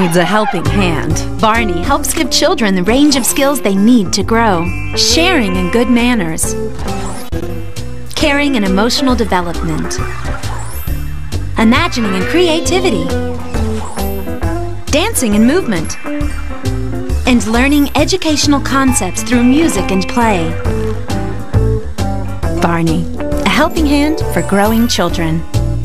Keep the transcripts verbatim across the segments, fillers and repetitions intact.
needs a helping hand. Barney helps give children the range of skills they need to grow. Sharing and good manners. Caring and emotional development. Imagining and creativity. Dancing and movement. And learning educational concepts through music and play. Barney, a helping hand for growing children.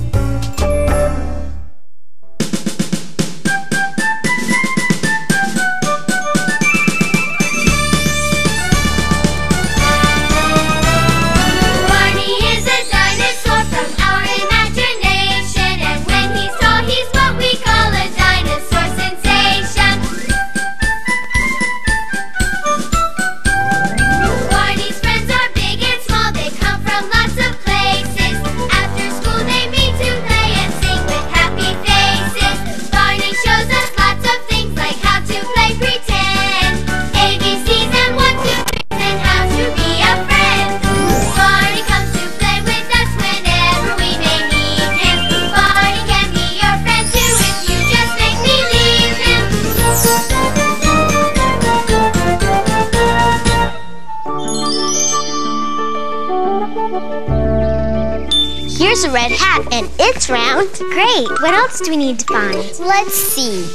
Here's a red hat, and it's round. Great. What else do we need to find? Let's see.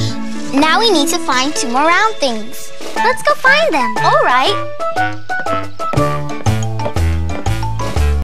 Now we need to find two more round things. Let's go find them. All right.